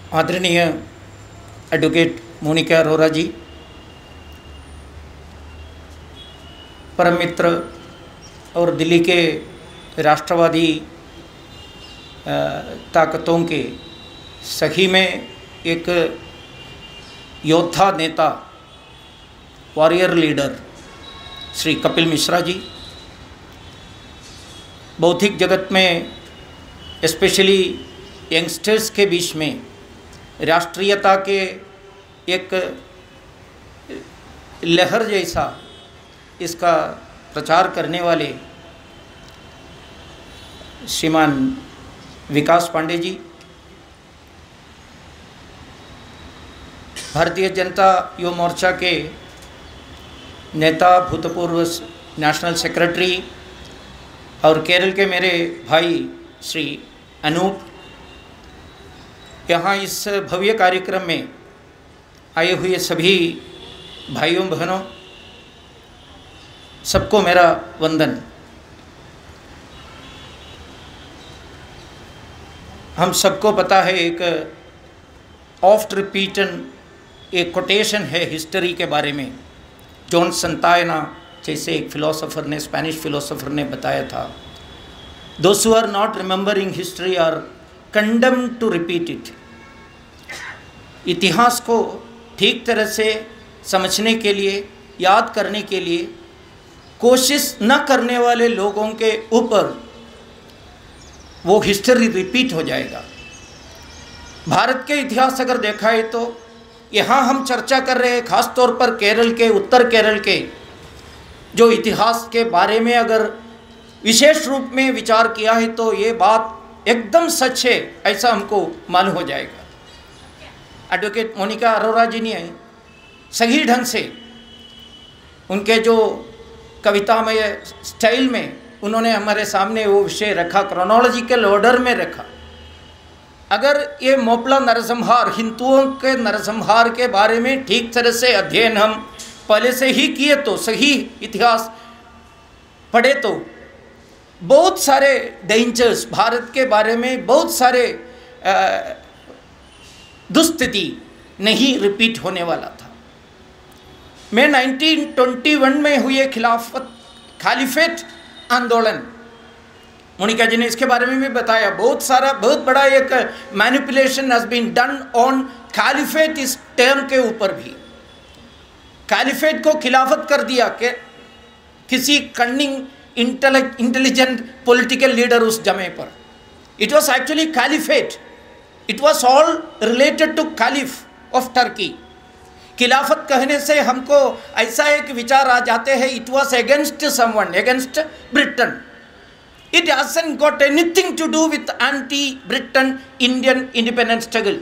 आदरणीय एडवोकेट मोनिका अरोरा जी, परम मित्र और दिल्ली के राष्ट्रवादी ताकतों के सखी में एक योद्धा नेता, वॉरियर लीडर श्री कपिल मिश्रा जी, बौद्धिक जगत में स्पेशली यंगस्टर्स के बीच में राष्ट्रीयता के एक लहर जैसा इसका प्रचार करने वाले श्रीमान विकास पांडे जी, भारतीय जनता युवा मोर्चा के नेता, भूतपूर्व नेशनल सेक्रेटरी और केरल के मेरे भाई श्री अनूप, यहाँ इस भव्य कार्यक्रम में आए हुए सभी भाइयों बहनों, सबको मेरा वंदन। हम सबको पता है, एक ऑफ्ट रिपीटन एक कोटेशन है हिस्ट्री के बारे में। जॉन संतायना जैसे एक फिलोसोफर ने, स्पेनिश फिलोसोफर ने बताया था, those who are not remembering history are condemned to repeat it. इतिहास को ठीक तरह से समझने के लिए, याद करने के लिए कोशिश न करने वाले लोगों के ऊपर वो हिस्ट्री रिपीट हो जाएगा। भारत के इतिहास अगर देखा है तो यहाँ हम चर्चा कर रहे हैं, खास तौर पर केरल के, उत्तर केरल के जो इतिहास के बारे में अगर विशेष रूप में विचार किया है तो ये बात एकदम सच है, ऐसा हमको मालूम हो जाएगा। एडवोकेट मोनिका अरोरा जी ने सही ढंग से उनके जो कवितामय स्टाइल में उन्होंने हमारे सामने वो विषय रखा, क्रोनोलॉजिकल ऑर्डर में रखा। अगर ये मोपला नरसंहार, हिंदुओं के नरसंहार के बारे में ठीक तरह से अध्ययन हम पहले से ही किए तो, सही इतिहास पढ़े तो बहुत सारे डेंजर्स, भारत के बारे में बहुत सारे दुस्थिति नहीं रिपीट होने वाला था। मैं 1921 में हुए खालिफेट आंदोलन, मोनिका जी ने इसके बारे में भी बताया, बहुत बड़ा एक manipulation has been done on caliphate, इस टर्म के ऊपर भी खालिफेट को खिलाफत कर दिया कि किसी कन्निंग इंटेलिजेंट पॉलिटिकल लीडर उस जमे पर। It was actually caliphate, it was all related to caliph of Turkey. Khilafat कहने से हमको ऐसा एक विचार आ जाते हैं, it was against someone, against Britain. It hasn't got anything to do with anti Britain Indian independence struggle.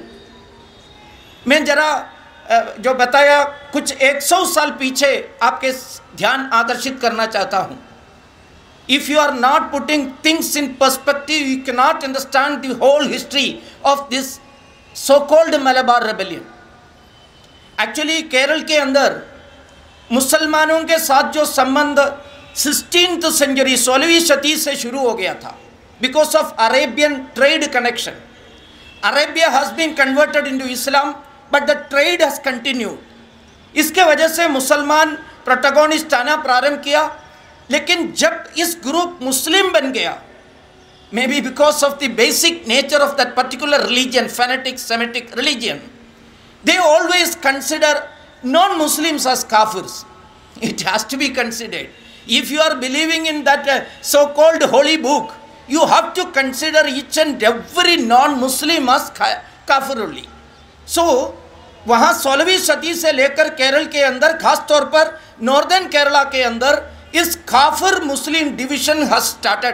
मैं जरा जो बताया कुछ 100 साल पीछे आपके ध्यान आकर्षित करना चाहता हूँ। If you are not putting things in perspective, you cannot understand the whole history of this so-called Malabar rebellion. Actually, Kerala के अंदर मुसलमानों के साथ जो संबंध 16th century, 16वीं शती से शुरू हो गया था, because of Arabian trade connection. Arabia has been converted into Islam, but the trade has continued. इसके वजह से मुसलमान प्रोटोगोनिस्ट आना प्रारंभ किया। लेकिन जब इस ग्रुप मुस्लिम बन गया, maybe because of the basic nature of that particular religion, fanatic Semitic religion, they always consider non Muslims as काफिर्स। It has to be considered. If you are believing in that so called holy book, you have to consider each and every non Muslim as काफिर only. So वहाँ 16वीं शती से लेकर केरल के अंदर, खास तौर पर नॉर्दर्न केरला के अंदर, इस काफिर मुस्लिम डिवीजन हैज स्टार्टेड।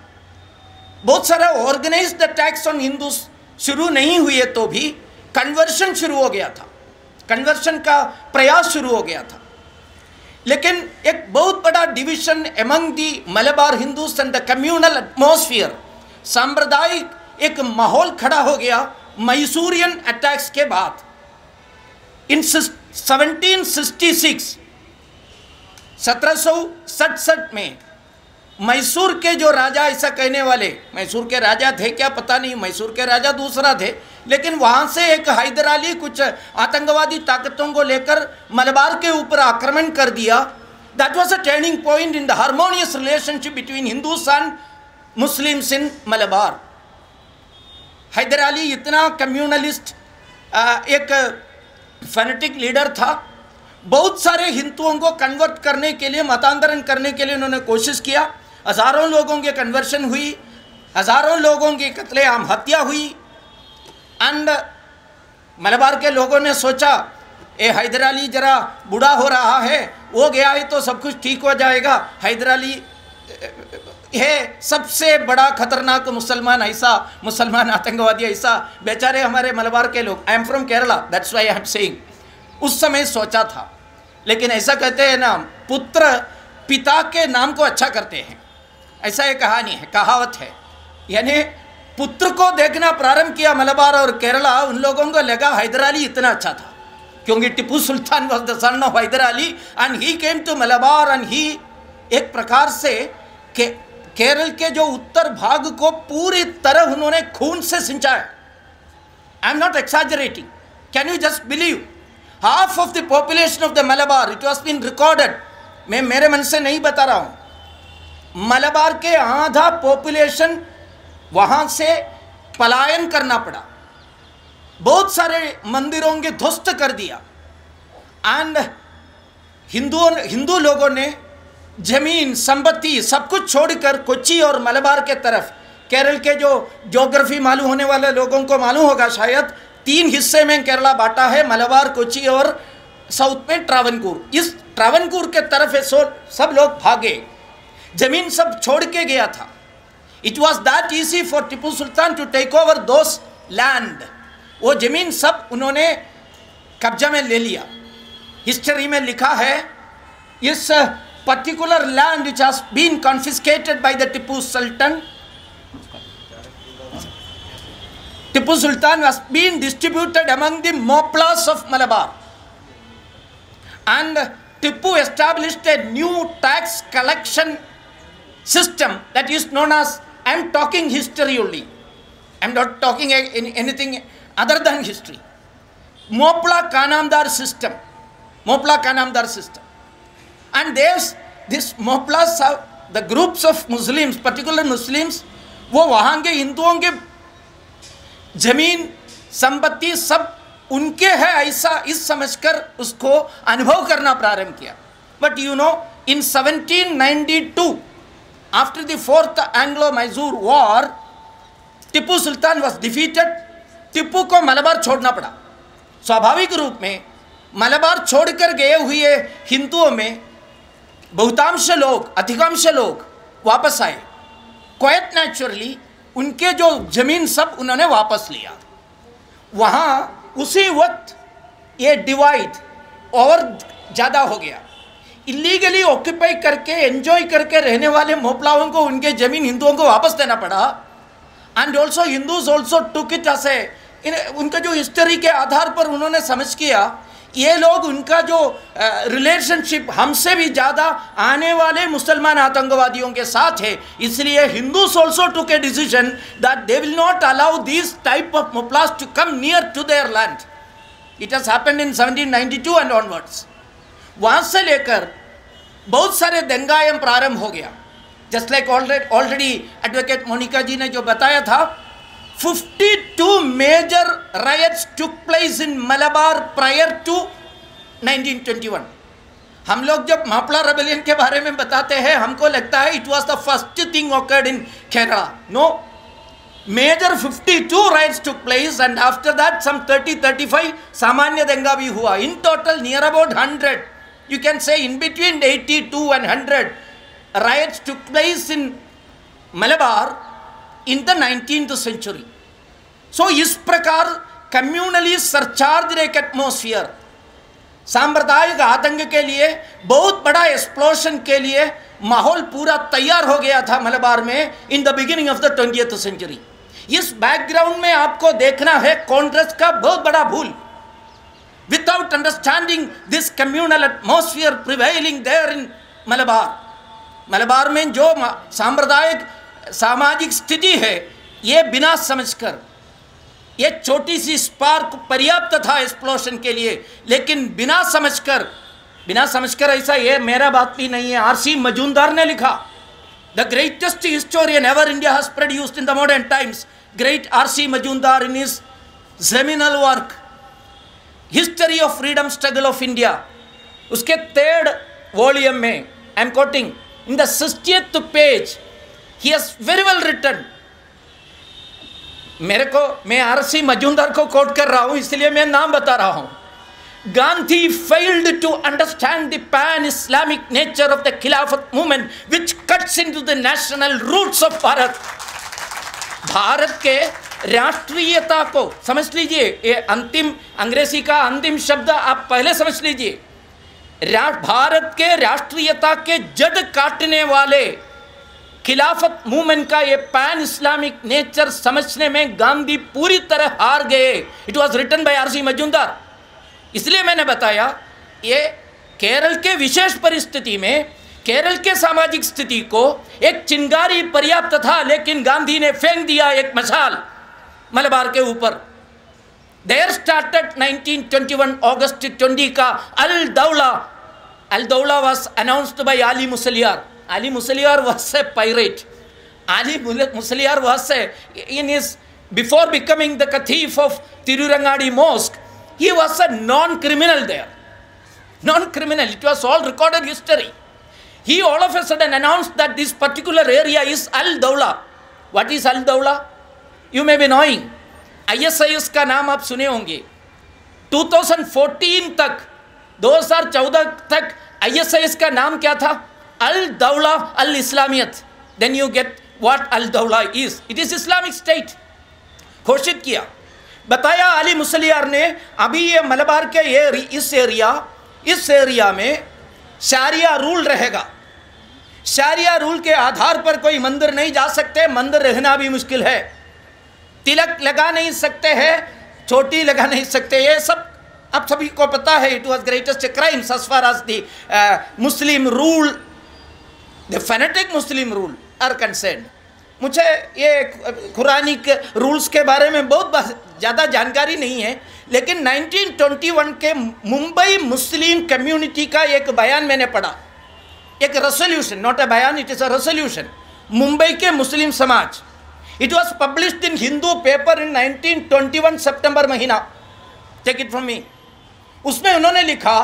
बहुत सारा ऑर्गेनाइज्ड अटैक्स ऑन हिंदूज शुरू नहीं हुए तो भी कन्वर्शन शुरू हो गया था, कन्वर्शन का प्रयास शुरू हो गया था। लेकिन एक बहुत बड़ा division among the Malabar Hindus and the communal atmosphere, सांप्रदायिक एक माहौल खड़ा हो गया मैसूरियन अटैक्स के बाद। इन 1766 1767 में मैसूर के जो राजा ऐसा कहने वाले, मैसूर के राजा थे क्या पता नहीं, मैसूर के राजा दूसरा थे, लेकिन वहाँ से एक हैदर अली कुछ आतंकवादी ताकतों को लेकर मलबार के ऊपर आक्रमण कर दिया। That was a turning point in the harmonious relationship between Hindus and Muslims in Malabar. Haider Ali इतना कम्युनलिस्ट एक फैनेटिक लीडर था, बहुत सारे हिंदुओं को कन्वर्ट करने के लिए, मतांतरण करने के लिए उन्होंने कोशिश किया। हज़ारों लोगों के कन्वर्शन हुई, हज़ारों लोगों की कत्लेआम हत्या हुई। एंड मलबार के लोगों ने सोचा ए हैदर अली जरा बूढ़ा हो रहा है, वो गया है तो सब कुछ ठीक हो जाएगा। हैदर अली है सबसे बड़ा खतरनाक मुसलमान, ऐसा मुसलमान आतंकवादी, ऐसा बेचारे हमारे मलबार के लोग। I am from Kerala, that's why I am saying, उस समय सोचा था। लेकिन ऐसा कहते हैं ना, पुत्र पिता के नाम को अच्छा करते हैं, ऐसा एक कहानी है, कहावत है। यानी पुत्र को देखना प्रारंभ किया मलबार और केरला, उन लोगों को लगा हैदर अली इतना अच्छा था, क्योंकि Tipu Sultan was the son of Haider Ali and he came to Malabar and he एक प्रकार से केरल के जो उत्तर भाग को पूरी तरह उन्होंने खून से सिंचाया। I am not exaggerating, can you just believe, half of the population of the Malabar, it was been recorded, मैं मेरे मन से नहीं बता रहा हूँ, मलबार के आधा पॉपुलेशन वहाँ से पलायन करना पड़ा, बहुत सारे मंदिरों के ध्वस्त कर दिया। एंड हिंदू लोगों ने जमीन संपत्ति सब कुछ छोड़कर कोच्चि और मलबार के तरफ, केरल के जो ज्योग्राफी मालूम होने वाले लोगों को मालूम होगा शायद, 3 हिस्से में केरला बांटा है, मलबार, कोच्चि और साउथ में ट्रावनकूर। इस ट्रावनकूर के तरफ सब लोग भागे, जमीन सब छोड़ के गया था। It was that easy for Tipu Sultan to take over those land, वो जमीन सब उन्होंने कब्जा में ले लिया। हिस्ट्री में लिखा है इस particular land which has been confiscated by the Tipu Sultan, Tipu Sultan was being distributed among the Moplas of Malabar, and Tipu established a new tax collection system that is known as, I am talking history only, I am not talking anything other than history, Mopla Kanamdar system, Mopla Kanamdar system. And this Moplas have the groups of Muslims, particular Muslims, वो वहाँ के हिंदुओं के जमीन संपत्ति सब उनके है ऐसा इस समझकर उसको अनुभव करना प्रारंभ किया। But you know, in 1792 after the 4th एंग्लो-मैसूर war, Tipu Sultan was defeated. Tipu को मलबार छोड़ना पड़ा। स्वाभाविक रूप में मलबार छोड़कर गए हुए हिंदुओं में बहुतांश लोग, अधिकांश लोग वापस आए। क्वाइट नेचुरली उनके जो जमीन सब उन्होंने वापस लिया। वहाँ उसी वक्त ये डिवाइड और ज़्यादा हो गया। इलीगली ऑक्यूपाई करके एंजॉय करके रहने वाले मोपलाओं को उनके ज़मीन हिंदुओं को वापस देना पड़ा। And also Hindus also took it as a, उनके जो हिस्ट्री के आधार पर उन्होंने समझ किया ये लोग उनका जो रिलेशनशिप हमसे भी ज़्यादा आने वाले मुसलमान आतंकवादियों के साथ है, इसलिए Hindus also took a decision that they will not allow this type of Moplahs to come near to their land. It has happened in 1792 and onwards. वहाँ से लेकर बहुत सारे दंगायम प्रारंभ हो गया। Just like already advocate Monika ji ने जो बताया था, 52 major riots took place in Malabar prior to 1921. हम लोग जब मापला रेबेलियन के बारे में बताते हैं हमको लगता है it was the first thing occurred in Kerala. No, major 52 riots took place and after that some 30-35 सामान्य दंगा भी हुआ. In total near about 100, you can say in between 82 and 100 riots took place in Malabar in the 19th century. So इस प्रकार communally surcharge एक atmosphere, सांप्रदायिक आतंक के लिए बहुत बड़ा एक्सप्लोशन के लिए माहौल पूरा तैयार हो गया था मलबार में in the beginning of the 20th century. इस बैकग्राउंड में आपको देखना है कांग्रेस का बहुत बड़ा भूल। Without understanding this communal atmosphere prevailing there in Malabar, Malabar में जो सांप्रदायिक सामाजिक स्थिति है, ये बिना समझकर, ये छोटी सी स्पार्क पर्याप्त था एक्सप्लोशन के लिए, लेकिन बिना समझकर ऐसा, ये मेरा बात भी नहीं है, आरसी मजूमदार ने लिखा, the greatest historian ever India has produced in the modern times, great R C Majumdar in his seminal work History of Freedom Struggle of India, उसके 3rd वॉल्यूम में, I am quoting, in the 60th page he has very well written, मैं R C Majumdar को quote कर रहा हूं, इसलिए मैं नाम बता रहा हूं, Gandhi failed to understand the pan-Islamic nature of the Khilafat movement, which cuts into the national roots of Bharat. Bharat के राष्ट्रीयता को समझ लीजिए, ये अंतिम अंग्रेजी का अंतिम शब्द आप पहले समझ लीजिए, भारत के राष्ट्रीयता के जड़ काटने वाले खिलाफत मूवमेंट का ये पैन इस्लामिक नेचर समझने में गांधी पूरी तरह हार गए. It was written by R C Majumdar. इसलिए मैंने बताया, ये केरल के विशेष परिस्थिति में, केरल के सामाजिक स्थिति को एक चिंगारी पर्याप्त था, लेकिन गांधी ने फेंक दिया एक मशाल मलबार के ऊपर. देयर स्टार्टेड 1921 अगस्त 20 का अल दौला was announced by Ali Musliar. Ali Musliar was a pirate. Ali Musliar was before becoming the Khatib of Tirurangadi Mosque, he was a non-criminal there. Non-criminal, it was all recorded history. He all of a sudden announced that this particular area is Al-Dawla. What is Al-Dawla? You may be knowing. ISIS का नाम आप सुने होंगे. 2014 तक, 2014 तक ISIS का नाम क्या था? Al-Dawla Al-Islamiyat. Then you get what Al-Dawla is. It is Islamic State. घोषित किया. बताया अली मुसलियार ने, अभी ये मलबार के ये इस एरिया में शारिया रूल रहेगा. शारिया रूल के आधार पर कोई मंदिर नहीं जा सकते, मंदिर रहना भी मुश्किल है, तिलक लगा नहीं सकते हैं, चोटी लगा नहीं सकते. ये सब आप सभी को पता है. It was greatest crimes as far as the Muslim rule, the fanatic Muslim rule are concerned. मुझे ये कुरानिक रूल्स के बारे में बहुत ज़्यादा जानकारी नहीं है, लेकिन 1921 के मुंबई मुस्लिम कम्युनिटी का एक बयान मैंने पढ़ा, एक रेसोल्यूशन, नॉट अ बयान, it is a resolution. Mumbai के मुस्लिम समाज, it was published in Hindu paper in 1921 सितंबर महीना. Take it from me. उसमें उन्होंने लिखा,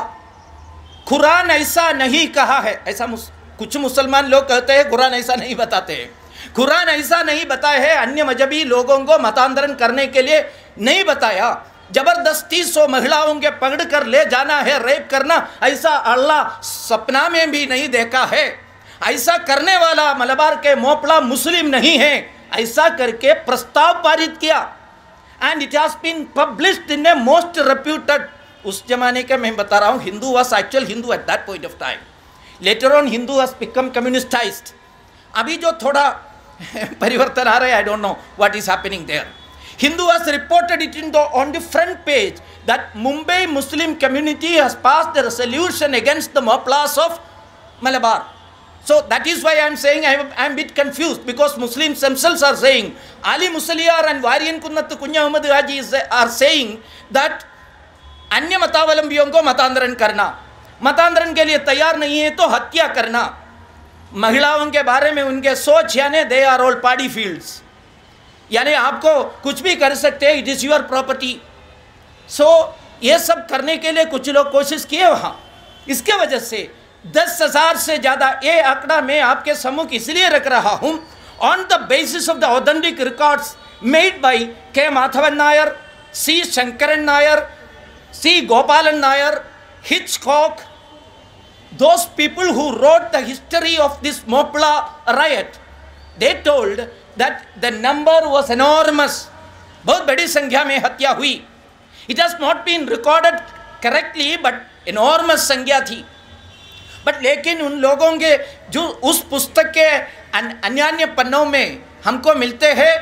कुरान ऐसा नहीं कहा है. ऐसा कुछ मुसलमान लोग कहते हैं, कुरान ऐसा नहीं बताते हैं. कुरान ऐसा नहीं बताया है, अन्य मजहबी लोगों को मतांतरण करने के लिए नहीं बताया. जबरदस्ती 100 महिलाओं के पकड़ कर ले जाना है, रेप करना, ऐसा अल्लाह सपना में भी नहीं देखा है. ऐसा करने वाला मलबार के मोपला मुस्लिम नहीं है. ऐसा करके प्रस्ताव पारित किया. And it has been published in a most reputed. उस जमाने का मैं बता रहा हूँ, Hindu was actual Hindu at that point of time. Later on Hindu has become communistized. अभी जो थोड़ा परिवर्तन आ रहा है, I don't know what is happening there. Hindu has reported it on the front page that Mumbai Muslim community has passed a resolution against the Moplas of Malabar. So that is why I am saying I am a bit confused, because Muslims themselves are saying, Ali Musliar and Varian Kunnat Kunya Ahmad Haji are saying that अन्य मतावलंबियों को मतांतरण करना, मतांतरण के लिए तैयार नहीं है तो हत्या करना. महिलाओं के बारे में उनके सोच, यानी they are all party fields, यानी आपको कुछ भी कर सकते हैं, it is your property. So ये सब करने के लिए कुछ लोग कोशिश किए वहाँ. इसके वजह से 10,000 से ज़्यादा ये आंकड़ा मैं आपके सम्मुख इसलिए रख रहा हूँ, on the basis of the authentic records made by K Madhavan Nair, C Sankaran Nair, C Gopalan Nair, Hitchcock, those people who wrote the history of this Mopla riot. They told that the number was enormous. बहुत बड़ी संख्या में हत्या हुई. It has not been recorded correctly, but enormous संख्या थी. But लेकिन उन लोगों के जो उस पुस्तक के अन्य पन्नों में हमको मिलते हैं,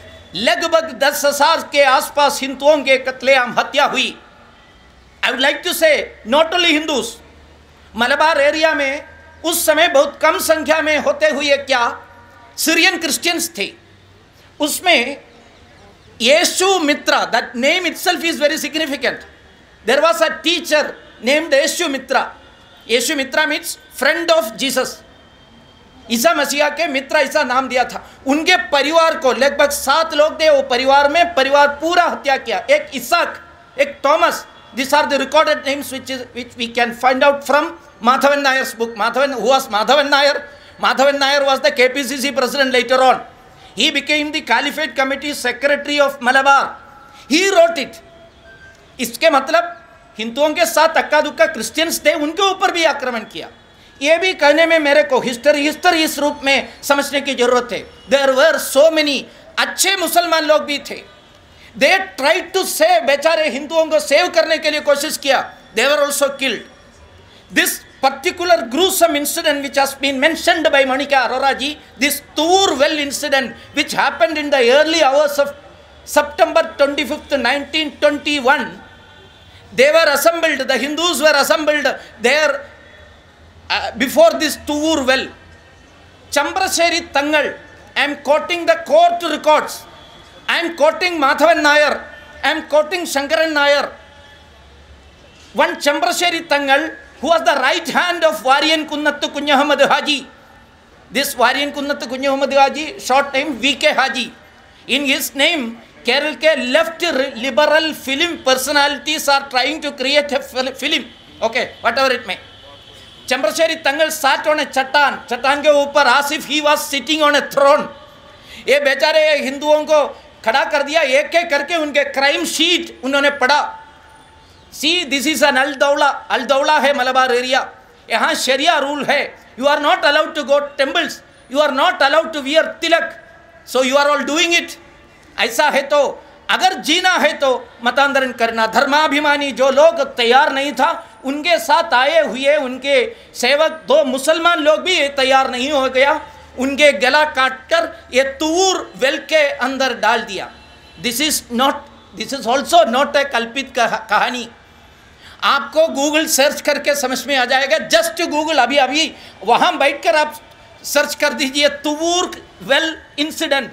लगभग 10,000 के आसपास हिंदुओं के कत्लेआम हत्या हुई. I would like to say not only Hindus, Malabar area में उस समय बहुत कम संख्या में होते हुए क्या सीरियन क्रिश्चियंस थे। उसमें Yeshu Mitra, that name itself is very significant. There was a teacher named Yeshu Mitra. Yeshu Mitra means friend of Jesus, ईसा मसीहा के मित्र ऐसा नाम दिया था। उनके परिवार को लगभग 7 लोग थे, वो परिवार पूरा हत्या किया। एक इसहाक, एक Thomas, this are the recorded names which we can find out from Madhavan Nayar's book. Who was Madhavan Nayar? Madhavan Nayar was the KPCC president later on. He became the Caliphate Committee secretary of Malabar. He wrote it. इसके मतलब हिंदुओं के साथ अक्का दुक्का Christians थे, उनके ऊपर भी आक्रमण किया। ये भी कहने में मेरे को हिस्ट्री इस रूप में समझने की जरूरत है। देयर वर सो मेनी अच्छे मुसलमान लोग भी थे। दे ट्राइड टू सेव, बेचारे हिंदुओं को सेव करने के लिए कोशिश किया। They were also killed. This particular gruesome incident which has been mentioned by Monica Arora ji, this Tur well incident which happened in the early hours of September 25th, 1921, they were assembled, the Hindus were assembled there before this Tur well. Chambrasheri Tangal, I am quoting the court records, I am quoting Madhavan Nayar, I am quoting Shankaran Nayar. One Chambrasheri Tangal, who was the right hand of Varian Kunnattu Kunyahamad Haji. This Varian Kunnattu Kunyahamad Haji, short name VK Haji. In his name, Kerala ke left liberal film personalities are trying to create a film. Okay, whatever it may. Chambrasheri Tangal sat on a चट्टान के ऊपर as if he was sitting on a throne. ये बेचारे हिंदुओं को खड़ा कर दिया, एक एक करके उनके क्राइम शीट उन्होंने पढ़ा। See, this is an Al-Dawla है मलबार एरिया, यहाँ शरिया रूल है। You are not allowed to go temples, you are not allowed to wear tilak, so you are all doing it. ऐसा है तो अगर जीना है तो मतांतरण करना। धर्माभिमानी जो लोग तैयार नहीं था, उनके साथ आए हुए उनके सेवक 2 मुसलमान लोग भी तैयार नहीं हो गया, उनके गला काटकर ये तूर वेल के अंदर डाल दिया। This is also not a कल्पित कहानी। आपको गूगल सर्च करके समझ में आ जाएगा। जस्ट गूगल अभी वहां बैठकर आप सर्च कर दीजिए Thuvvur well incident,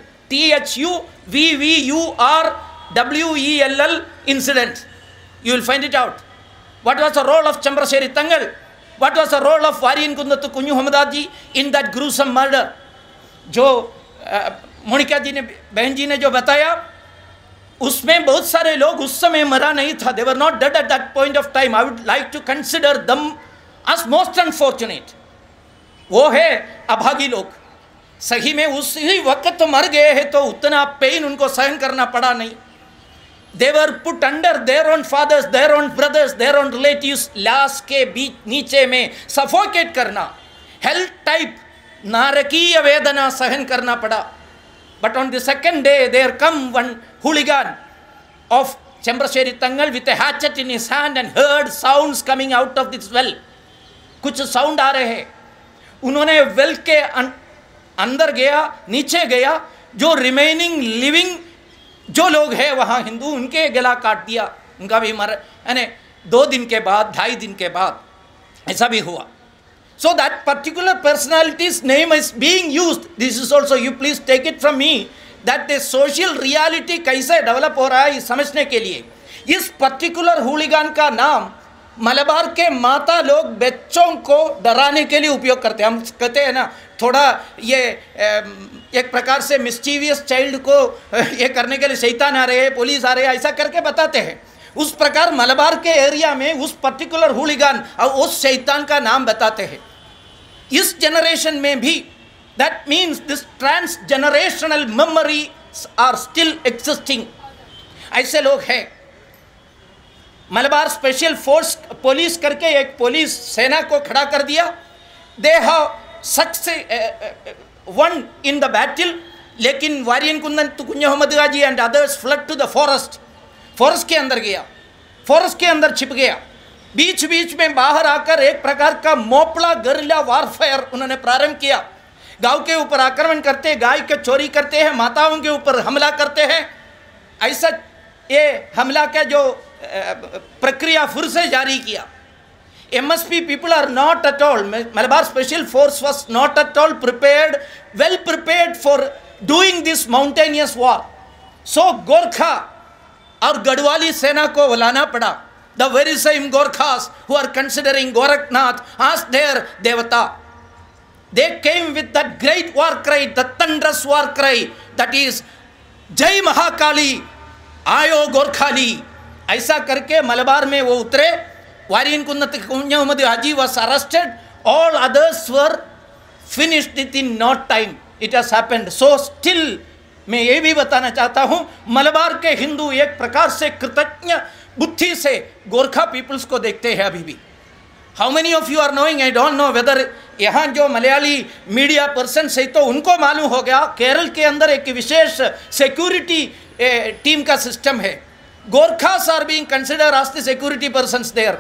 THUVVURWELL incident. You will find it out. What was the role of Chambrasheri Tangal? What was the role of Varian Kunnattu Kunyahamad ji in that gruesome murder? जो मोनिका जी ने, बहन जी ने जो बताया, उसमें बहुत सारे लोग उस समय मरा नहीं था। They were not dead at that point of time. I would like to consider them as most unfortunate. वो है अभागी लोग। सही में उसी वक्त तो मर गए हैं, तो उतना पेन उनको सहन करना पड़ा नहीं। They were put under their own fathers, their own brothers, their own relatives, लाश के बीच नीचे में सफोकेट करना, हेल टाइप नारकीय वेदना सहन करना पड़ा। But on the second day, there come one hooligan of Chambrasheri Tangal with a hatchet in his hand and heard sounds coming out of this well. कुछ साउंड आ रहे हैं। उन्होंने वेल के अंदर गया, नीचे गया, जो रिमेनिंग लिविंग जो लोग हैं वहाँ हिंदू, उनके गला काट दिया, उनका भी मर, यानी 2 दिन के बाद, 2.5 दिन के बाद ऐसा भी हुआ। So that particular personality's name is being used. This is also, you please take it from me, that the social reality कैसे डेवलप हो रहा है समझने के लिए इस पर्टिकुलर हुलिगान का नाम मलबार के माता लोग बच्चों को डराने के लिए उपयोग करते हैं। हम कहते हैं ना, थोड़ा ये एक प्रकार से मिस्चीवियस चाइल्ड को ये करने के लिए शैतान आ रहे हैं, पुलिस आ रहे हैं, ऐसा करके बताते हैं। उस प्रकार मलबार के एरिया में उस पर्टिकुलर हुलिगान और उस शैतान का नाम बताते हैं। इस जनरेशन में भी, that means this transgenerational memory are still existing. ऐसे लोग हैं। मलबार स्पेशल फोर्स पुलिस करके एक पुलिस सेना को खड़ा कर दिया। They have won in the battle, लेकिन Variyan Kunnathu Kunjahammed Ghazi and others fled to the forest. Forest के अंदर गया, फॉरेस्ट के अंदर छिप गया। बीच बीच में बाहर आकर एक प्रकार का मोपला गरिल्ला वारफेयर उन्होंने प्रारंभ किया। गांव के ऊपर आक्रमण करते, गाय के चोरी करते हैं, माताओं के ऊपर हमला करते हैं। ऐसा ये हमला का जो प्रक्रिया फिर से जारी किया। MSP people are not at all, Malabar Special Force was not at all prepared, well prepared for doing this mountainous war. So Gorkha और गढ़वाली सेना को बुलाना पड़ा. The very same Gorkhas who are considering Gorakhnath as their devata. They came with that great war cry, the thunderous war cry, that is Jai Mahakali, Ayo Gorkhali. ऐसा करके मलबार में वो उतरे. वारियन Kunnath Haji was arrested. All others were finished within no time. It has happened. So still मैं ये भी बताना चाहता हूँ, मलबार के हिंदू एक प्रकार से कृतज्ञ बुद्धि से गोरखा पीपल्स को देखते हैं अभी भी. How many of you are knowing, I don't know whether यहाँ जो मलयाली मीडिया पर्सन है तो उनको मालूम हो गया, केरल के अंदर एक विशेष सिक्योरिटी टीम का सिस्टम है. Gorkhas are being considered as the security persons there.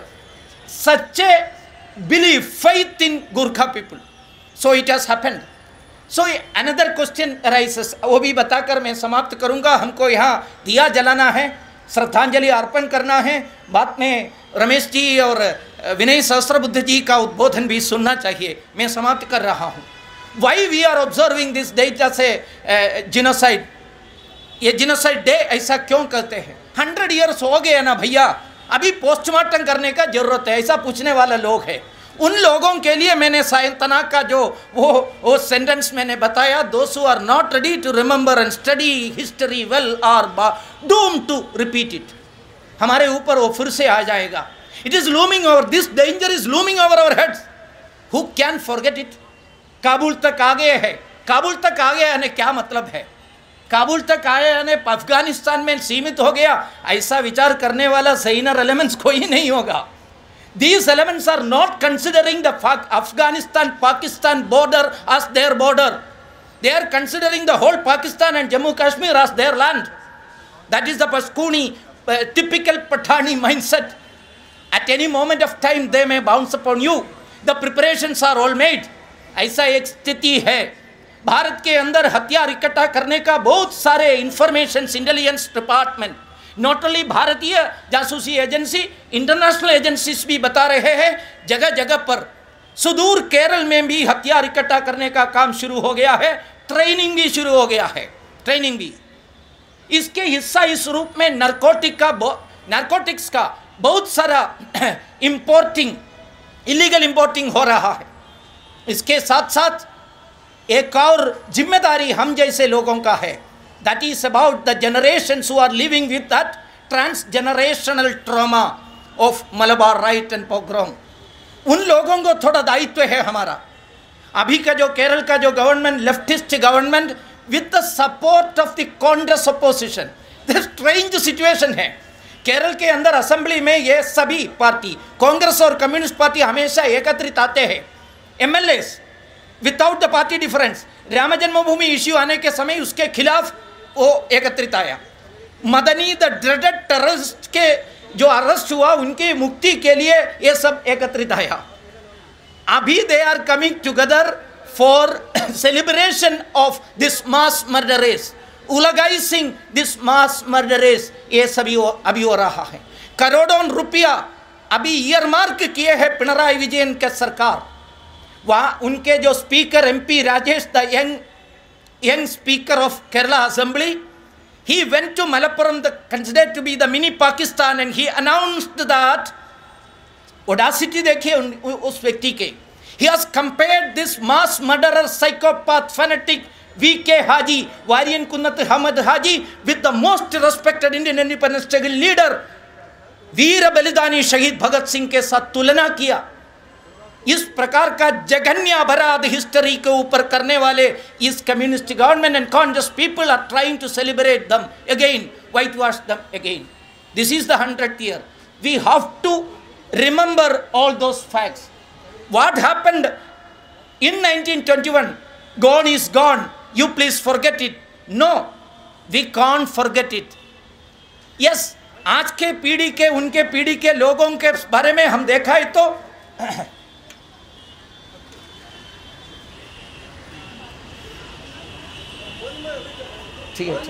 Such a believe, faith in Gorkha people. So it has happened. So another question arises, वो भी बताकर मैं समाप्त करूंगा. हमको यहाँ दिया जलाना है, श्रद्धांजलि अर्पण करना है. बाद में रमेश जी और विनय सहस्त्रबुद्धे जी का उद्बोधन भी सुनना चाहिए. मैं समाप्त कर रहा हूँ. Why we are observing this date as a genocide. ये जिनोसाइड डे ऐसा क्यों कहते हैं? 100 ईयर्स हो गए ना भैया, अभी पोस्टमार्टम करने का जरूरत है, ऐसा पूछने वाला लोग है. उन लोगों के लिए मैंने सायंतना का जो वो सेंटेंस मैंने बताया, those who are not ready to remember and study history well are doomed to repeat it. हमारे ऊपर वो फिर से आ जाएगा. It is looming over, this danger is looming over our heads. Who can forget it? Kabul तक आ गए हैं. काबुल तक आ गया यानी क्या मतलब है? काबुल तक आए यानी अफगानिस्तान में सीमित हो गया, ऐसा विचार करने वाला सेनर एलिमेंट्स कोई नहीं होगा. These elements are not considering the Afghanistan-Pakistan border as their border. They are considering the whole Pakistan and Jammu Kashmir as their land. That is the Pashtooni, typical Pathani mindset. At any moment of time they may bounce upon you. The preparations are all made. ऐसा एक स्थिति है. भारत के अंदर हथियार इकट्ठा करने का बहुत सारे information intelligence department, not only भारतीय जासूसी एजेंसी, इंटरनेशनल एजेंसीज भी बता रहे हैं. जगह जगह पर सुदूर केरल में भी हथियार इकट्ठा करने का काम शुरू हो गया है. ट्रेनिंग भी शुरू हो गया है. ट्रेनिंग भी इसके हिस्सा इस रूप में नारकोटिक्स का बहुत सारा इंपोर्टिंग, इलीगल इंपोर्टिंग हो रहा है. इसके साथ साथ एक और जिम्मेदारी हम जैसे लोगों का है. That is about the generations who are living with that transgenerational trauma of Malabar riot and pogrom. उन लोगों को थोड़ा दायित्व है हमारा. अभी का जो केरल का जो government, leftist government with the support of the Congress opposition, this strange situation है. केरल के अंदर असेंबली में ये सभी पार्टी, कांग्रेस और कम्युनिस्ट पार्टी हमेशा एकत्रित आते हैं. MLAs without the party difference. Ram Janmabhoomi issue आने के समय उसके खिलाफ वो एकत्रित आया. मदनी द ड्रेडेड टेररिस्ट के जो अरेस्ट हुआ उनकी मुक्ति के लिए ये सब एकत्रित आया. अभी they are coming together for celebration of this mass murderers, eulogising this mass murderers. ये सभी अभी हो रहा है. करोड़ों रुपया अभी ईयरमार्क किए हैं पिनराई विजयन के सरकार. वहाँ उनके जो speaker MP Rajesh, the young speaker of Kerala Assembly, he went to Malappuram, considered to be the mini Pakistan, and he announced that, audacity देखिए उस व्यक्ति के, he has compared this mass murderer, psychopath, fanatic V.K. Haji, Varian Kunnat Hamad Haji, with the most respected Indian independence struggle leader वीर बलिदानी शहीद भगत सिंह के साथ तुलना किया. इस प्रकार का जघन्य अपराध हिस्ट्री के ऊपर करने वाले इस communist government and conscious people are trying to celebrate them again, white wash them again. This is the 100th year. We have to remember all those facts. What happened in 1921, gone is gone, you please forget it. No, we can't forget it. Yes, आज के पीढ़ी के, उनके पीढ़ी के लोगों के बारे में हम देखा है तो ठीक है.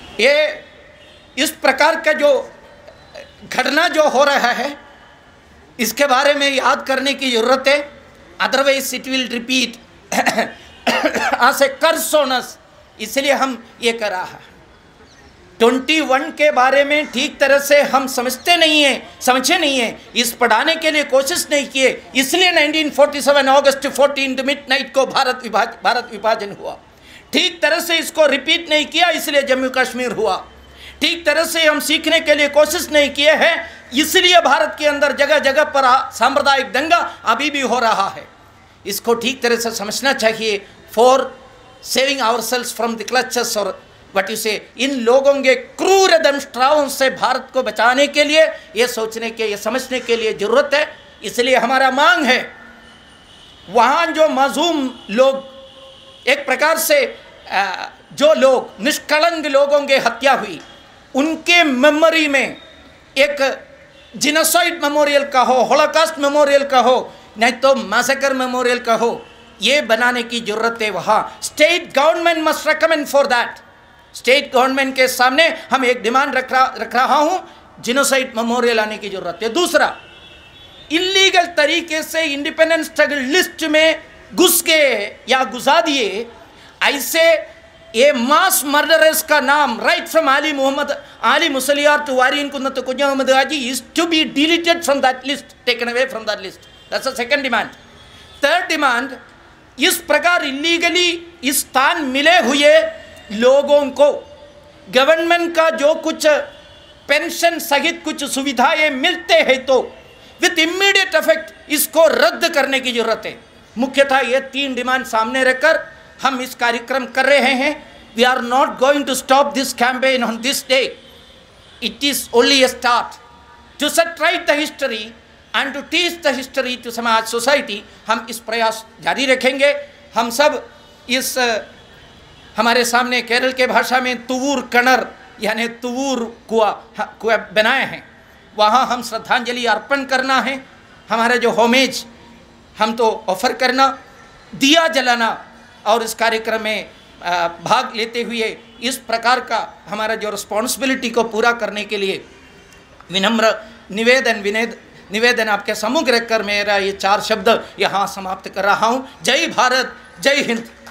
ये इस प्रकार का जो घटना जो हो रहा है इसके बारे में याद करने की ज़रूरत है, otherwise it will repeat as a curse on us। इसलिए हम ये कर रहा है। 21 के बारे में ठीक तरह से हम समझे नहीं हैं, इस पढ़ाने के लिए कोशिश नहीं किए, इसलिए 1947 अगस्त 14 मिडनाइट को भारत विभाजन हुआ। ठीक तरह से इसको रिपीट नहीं किया, इसलिए जम्मू कश्मीर हुआ। ठीक तरह से हम सीखने के लिए कोशिश नहीं किए हैं, इसलिए भारत के अंदर जगह जगह पर सांप्रदायिक दंगा अभी भी हो रहा है। इसको ठीक तरह से समझना चाहिए। For saving ourselves from the clutches और व्हाट यू से, इन लोगों के क्रूर दंष्ट्राओं से भारत को बचाने के लिए ये सोचने के, ये समझने के लिए ज़रूरत है। इसलिए हमारा मांग है, वहाँ जो मासूम लोग, एक प्रकार से जो लोग निष्कलंक लोगों की हत्या हुई, उनके मेमोरी में एक जिनोसाइड मेमोरियल का हो, होलोकॉस्ट मेमोरियल का हो, नहीं तो मैसेकर मेमोरियल का हो, ये बनाने की ज़रूरत है। वहाँ state government must recommend for that. State government के सामने हम एक डिमांड रख रहा हूँ, जिनोसाइड मेमोरियल आने की ज़रूरत है। दूसरा, इलीगल तरीके से इंडिपेंडेंस स्ट्रगल लिस्ट में घुस के या घुसा दिए, ऐसे ये मास मर्डरर्स का नाम right from Ali Musliar to Varian Kunat Kunya Muhammad Haji is to be deleted from that list, taken away from that list. That's the second demand. Third demand, इस प्रकार इलीगली इस स्थान मिले हुए लोगों को गवर्नमेंट का जो कुछ पेंशन सहित कुछ सुविधाएं मिलते हैं तो विथ इमीडिएट इफेक्ट इसको रद्द करने की जरूरत है। मुख्यतः ये 3 डिमांड सामने रखकर हम इस कार्यक्रम कर रहे हैं। We are not going to stop this campaign on this day. It is only a start to set right the history and to teach the history to समाज सोसाइटी। हम इस प्रयास जारी रखेंगे। हम सब इस हमारे सामने केरल के भाषा में तुवूर कणर यानी तुवूर कुआ बनाए हैं, वहाँ हम श्रद्धांजलि अर्पण करना है। हमारा जो होमेज हम तो ऑफर करना, दिया जलाना और इस कार्यक्रम में भाग लेते हुए इस प्रकार का हमारा जो रिस्पॉन्सिबिलिटी को पूरा करने के लिए विनम्र निवेदन आपके सम्मुख रखकर मेरा ये 4 शब्द यहाँ समाप्त कर रहा हूँ। जय भारत, जय हिंद।